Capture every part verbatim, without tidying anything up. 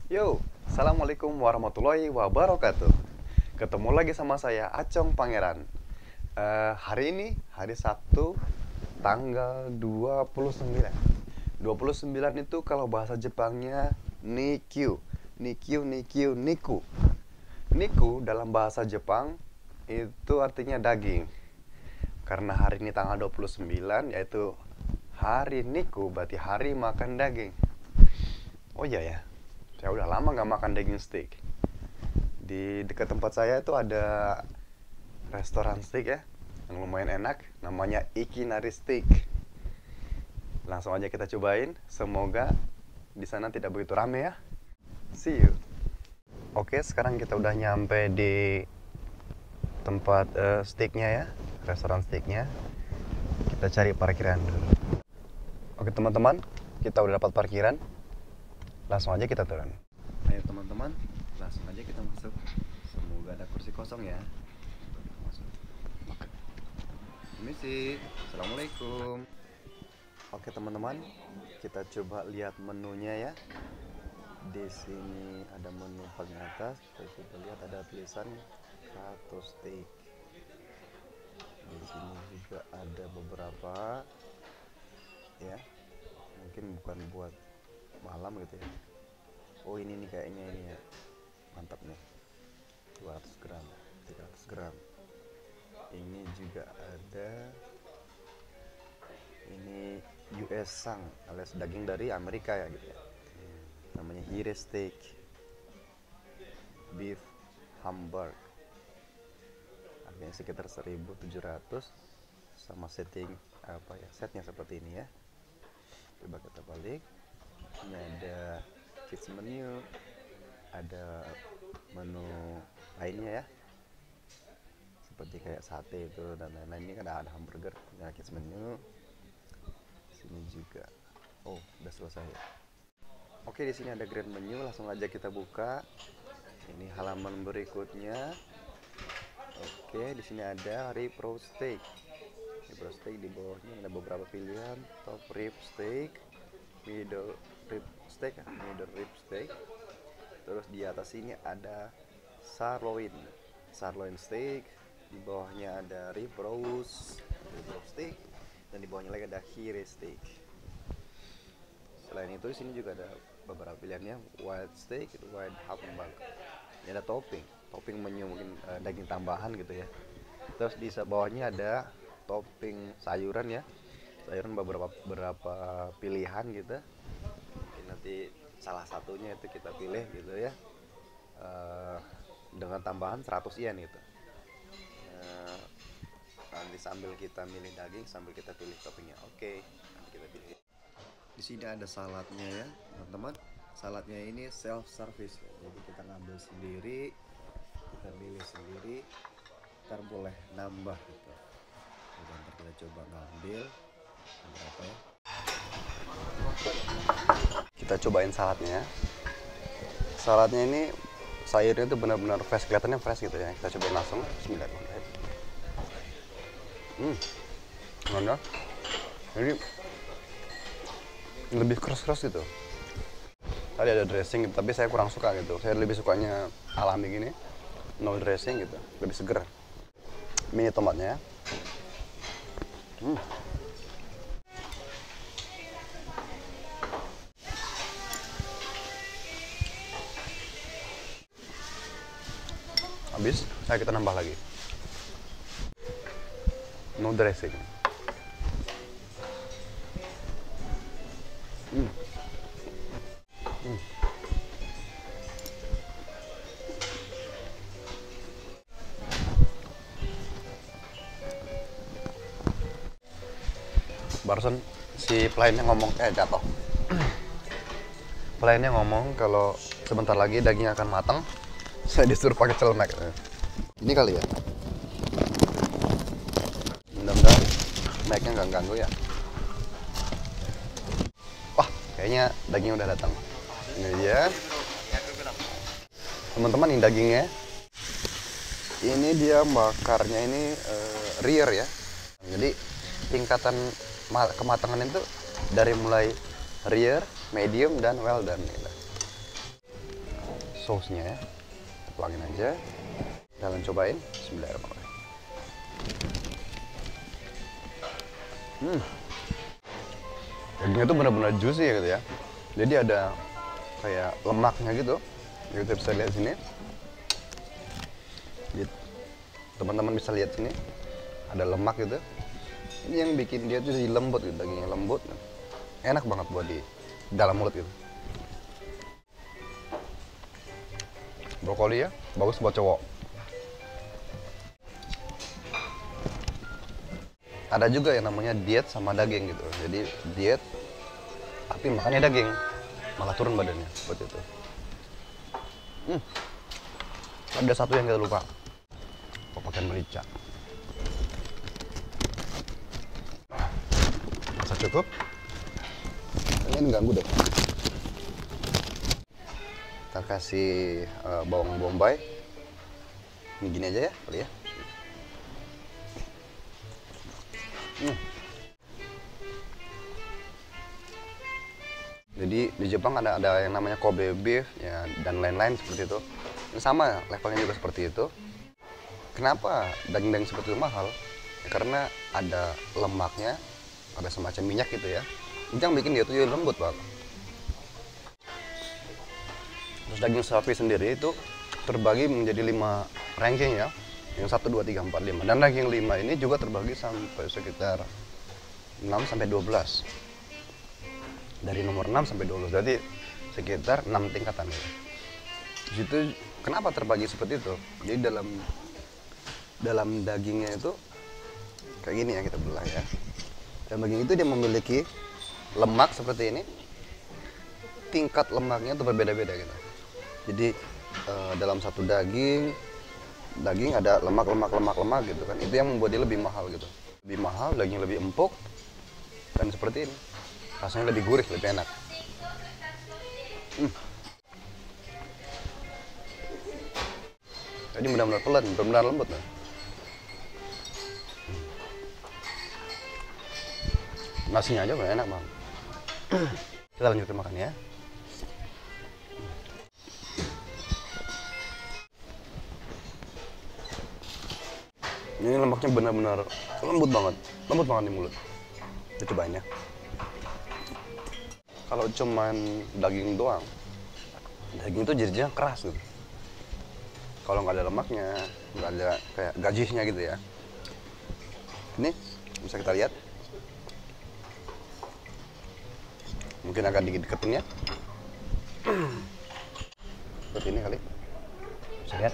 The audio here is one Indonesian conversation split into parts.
Yo, Assalamualaikum warahmatullahi wabarakatuh. Ketemu lagi sama saya, Acong Pangeran. Eh, hari ini, hari Sabtu, tanggal dua puluh sembilan. dua puluh sembilan itu kalau bahasa Jepangnya Nikyu. Nikyu, Nikyu, Niku. Niku dalam bahasa Jepang itu artinya daging. Karena hari ini tanggal dua puluh sembilan, yaitu hari Niku, berarti hari makan daging. Oh iya ya, saya udah lama nggak makan daging steak. Di dekat tempat saya itu ada restoran steak ya, yang lumayan enak, namanya Ikinari Steak. Langsung aja kita cobain. Semoga di sana tidak begitu rame ya. See you. Oke, sekarang kita udah nyampe di tempat uh, steaknya ya, restoran steaknya. Kita cari parkiran dulu. Oke teman-teman, kita udah dapat parkiran. Langsung aja kita turun. Ayo teman-teman, langsung aja kita masuk. Semoga ada kursi kosong ya. Masuk. Permisi. Assalamualaikum. Oke teman-teman, kita coba lihat menunya ya. Di sini ada menu paling atas. Kita lihat ada tulisan Kato Steak. Di sini juga ada beberapa ya. Mungkin bukan buat malam gitu ya. Oh ini nih kayaknya ini ya, mantap nih, dua ratus gram, tiga ratus gram. Ini juga ada, ini U S Sang alias daging dari Amerika ya gitu ya, namanya Hire Steak Beef Hamburg, harganya sekitar seribu tujuh ratus, sama setting apa ya, setnya seperti ini ya. Coba kita balik. Ini ada kids menu, ada menu lainnya ya, seperti kayak sate itu dan lain-lain. Ini kan ada hamburger, nah kids menu. Sini juga, oh udah selesai ya. Oke, di sini ada grand menu, langsung aja kita buka. Ini halaman berikutnya. Oke, di sini ada rib roast steak. Rib roast steak di bawahnya ada beberapa pilihan, top rib steak, middle rib steak, middle rib steak. Terus di atas ini ada sirloin, sirloin steak. Di bawahnya ada rib roast, rib roast steak, dan di bawahnya lagi ada hire steak. Selain itu di sini juga ada beberapa pilihannya, white steak, white hamburg. Ini ada topping, topping menu mungkin uh, daging tambahan gitu ya. Terus di bawahnya ada topping sayuran ya, sayuran beberapa beberapa pilihan gitu. Nanti salah satunya itu kita pilih gitu ya, uh, dengan tambahan seratus yen gitu. Uh, nanti sambil kita milih daging sambil kita pilih toppingnya. Oke, nanti kita pilih. Di sini ada saladnya ya teman-teman. Saladnya ini self service ya. Jadi kita ngambil sendiri, kita pilih sendiri, ntar boleh nambah gitu. Jadi ntar kita coba ngambil berapa ya. Kita cobain saladnya. Saladnya ini sayurnya itu benar-benar fresh, kelihatannya fresh gitu ya. Kita cobain langsung. Bismillahirrahmanirrahim. Hmm, mana? Jadi lebih keras-keras gitu. Tadi ada dressing, tapi saya kurang suka gitu. Saya lebih sukanya alami gini, no dressing gitu, lebih seger. Mini tomatnya. Hmm. Habis, saya kita nambah lagi. No dressing. Hmm. Hmm. Barusan si pelayannya ngomong, eh jatuh. Pelayannya ngomong kalau sebentar lagi daging akan matang. Saya disuruh pakai celemek. Ini kali ya. Mudah-mudahan mic-nya nggak ganggu ya. Wah, kayaknya daging udah datang. Ini dia. Teman-teman, ini dagingnya. Ini dia bakarnya ini uh, rear ya. Jadi tingkatan kematangan itu dari mulai rear, medium, dan well done gitu. sausnya ya. Tuangin aja. Kalian cobain. Bismillahirrahmanirrahim. Hmm. Dagingnya tuh benar-benar juicy ya gitu ya. Jadi ada kayak lemaknya gitu. Kita bisa lihat sini. Teman-teman bisa lihat sini. Ada lemak gitu. Ini yang bikin dia tuh jadi lembut gitu, dagingnya lembut. Enak banget buat di dalam mulut gitu. Brokoli ya, bagus buat cowok. Ada juga yang namanya diet sama daging gitu. Jadi diet tapi makannya daging, malah turun badannya seperti itu. Hmm. Ada satu yang kita lupa, pakai merica. Masa cukup? Kayaknya ganggu deh. Kita kasih uh, bawang bombay. Ini gini aja ya, kali ya. Hmm. Jadi di Jepang ada ada yang namanya Kobe beef ya, dan lain-lain seperti itu. Ini sama levelnya juga seperti itu. Kenapa daging-daging seperti itu mahal? Ya, karena ada lemaknya, ada semacam minyak gitu ya. Ini yang bikin dia tuh jadi lembut banget. Terus daging sapi sendiri itu terbagi menjadi lima ranking ya. Yang satu, dua, tiga, empat, lima. Dan ranking lima ini juga terbagi sampai sekitar enam sampai dua belas. Dari nomor enam sampai dua belas. Jadi sekitar enam tingkatan ya. Di situ kenapa terbagi seperti itu? Jadi dalam dalam dagingnya itu kayak gini ya, kita belah ya. Dan daging itu dia memiliki lemak seperti ini. Tingkat lemaknya itu berbeda-beda gitu. Jadi eh, dalam satu daging daging ada lemak lemak lemak lemak gitu kan, itu yang membuat dia lebih mahal gitu, lebih mahal, daging lebih empuk dan seperti ini, rasanya lebih gurih, lebih enak. hmm. Jadi benar-benar pelan, benar-benar lembut kan? Nasinya aja udah enak banget. Kita lanjutin makan ya. Ini lemaknya benar-benar lembut banget, lembut banget di mulut. Kita cobain ya. Kalau cuman daging doang, daging itu jadinya keras gitu. Kalau nggak ada lemaknya, nggak ada kayak gajihnya gitu ya. Ini bisa kita lihat. Mungkin agak dikit-diketin ya. Seperti ini kali. Bisa lihat.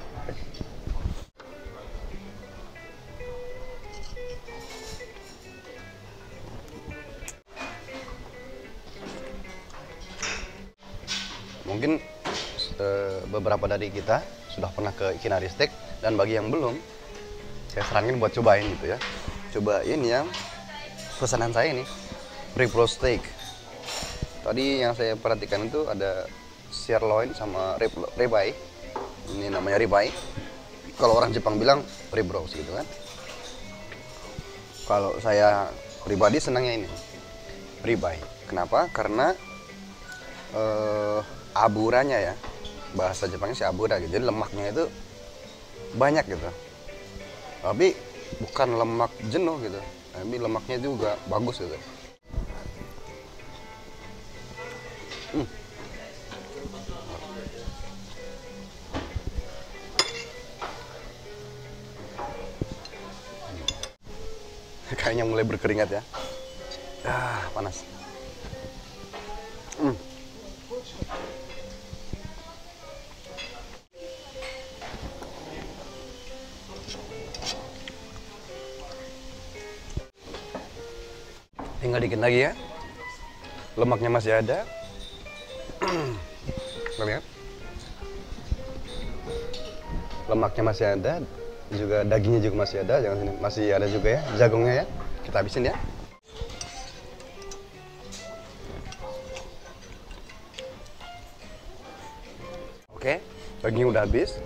Mungkin e, beberapa dari kita sudah pernah ke Ikinari Steak, dan bagi yang belum, saya saranin buat cobain gitu ya. Cobain yang pesanan saya ini, rib roast steak. Tadi yang saya perhatikan itu ada sirloin sama rib ribeye. Ini namanya ribeye. Kalau orang Jepang bilang rib roast gitu kan. Kalau saya pribadi senangnya ini ribeye. Kenapa? Karena eh, aburanya ya, bahasa Jepangnya sih abura gitu, jadi lemaknya itu banyak gitu, tapi bukan lemak jenuh gitu, tapi lemaknya juga bagus gitu. hmm. Kayaknya mulai berkeringat ya. Ah, panas. hmm. Tinggal dikit lagi ya, lemaknya masih ada. Lihat, lemaknya masih ada, juga dagingnya juga masih ada, jangan sini masih ada juga ya, jagungnya ya, kita habisin ya. Oke, daging udah habis.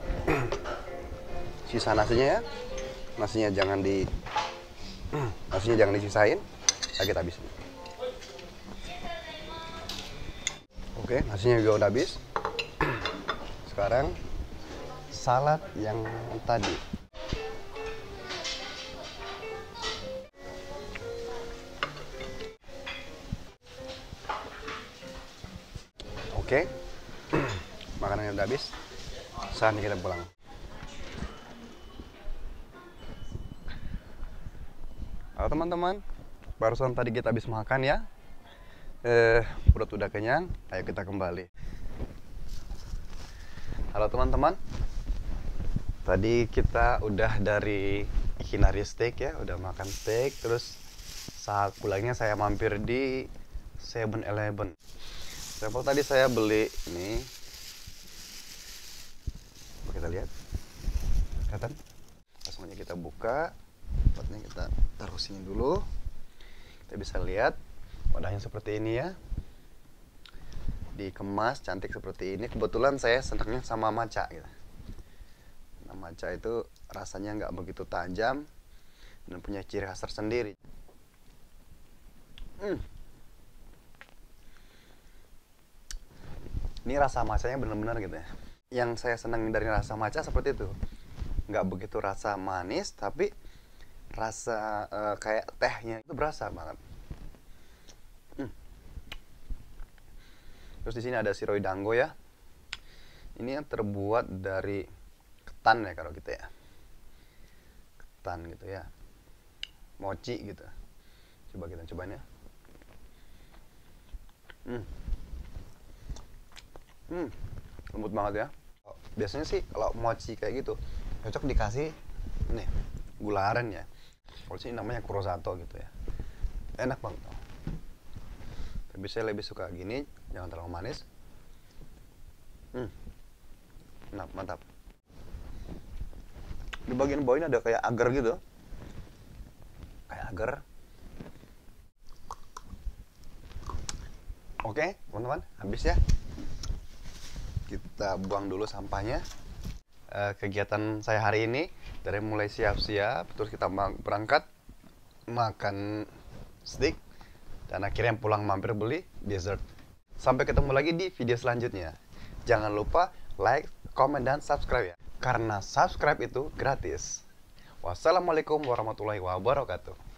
Sisa nasinya ya, nasinya jangan di, nasinya jangan disisain. Kita habisin. Oke, nasinya juga udah habis. Sekarang salad yang tadi. Oke, makanannya udah habis. Saatnya kita pulang. Halo teman-teman, barusan tadi kita habis makan ya. Eh, perut udah kenyang, ayo kita kembali. Halo teman-teman, tadi kita udah dari Hinari Steak ya, udah makan steak. Terus saat pulangnya saya mampir di seven eleven. Sampel tadi saya beli ini, coba kita lihat, kelihatan? Langsung aja kita buka, tempatnya kita taruh sini dulu. Kita bisa lihat wadahnya seperti ini ya, dikemas cantik seperti ini. Kebetulan saya senangnya sama matcha gitu. Nah, matcha itu rasanya nggak begitu tajam dan punya ciri khas tersendiri. Hmm. Ini rasa matchanya benar-benar gitu ya. Yang saya senang dari rasa matcha seperti itu, nggak begitu rasa manis, tapi rasa uh, kayak tehnya itu berasa banget. Hmm. Terus di sini ada siroi dango ya. Ini yang terbuat dari ketan ya kalau gitu ya. Ketan gitu ya. Mochi gitu. Coba kita cobain ya. Hmm. Hmm, lembut banget ya. Biasanya sih kalau mochi kayak gitu cocok dikasih ini gula aren ya. Kalau sini namanya kurosato gitu ya. Enak banget. Tapi saya lebih suka gini, jangan terlalu manis. Hmm, enak, mantap. Di bagian bawah ini ada kayak agar gitu, kayak agar. Oke, teman-teman, habis ya. Kita buang dulu sampahnya. E, kegiatan saya hari ini dari mulai siap-siap, terus kita berangkat makan steak, dan akhirnya pulang mampir beli dessert. Sampai ketemu lagi di video selanjutnya. Jangan lupa like, comment, dan subscribe ya, karena subscribe itu gratis. Wassalamualaikum warahmatullahi wabarakatuh.